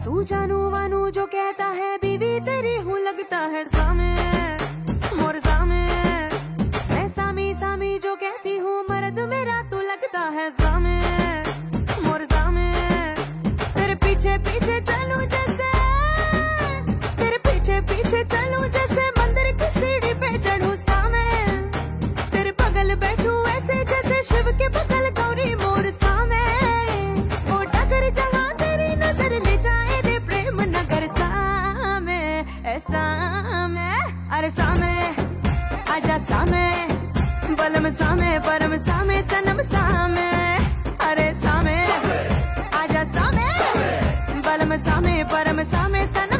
तू जानू वानू जो कहता है बीवी तेरी हूँ लगता है सामे मोर सामे। मैं सामी सामी जो कहती हूँ मर्द मेरा तू लगता है सामे मोर सामे। तेरे पीछे पीछे चलूं जैसे, तेरे पीछे पीछे चलूं जैसे मंदिर की सीढ़ी पे चढ़ूं सामे। तेरे बगल बैठूं ऐसे जैसे शिव के बगल गौरी मोर सामे। वो डगर जहाँ तेरी नजर ले जाए रे प्रेम नगर सामे ऐसा मैं। अरे सामे आजा सामे बलम सामे परम सामे सनम सामे। अरे सामे आजा सामे बलम सामे परम सामे सनम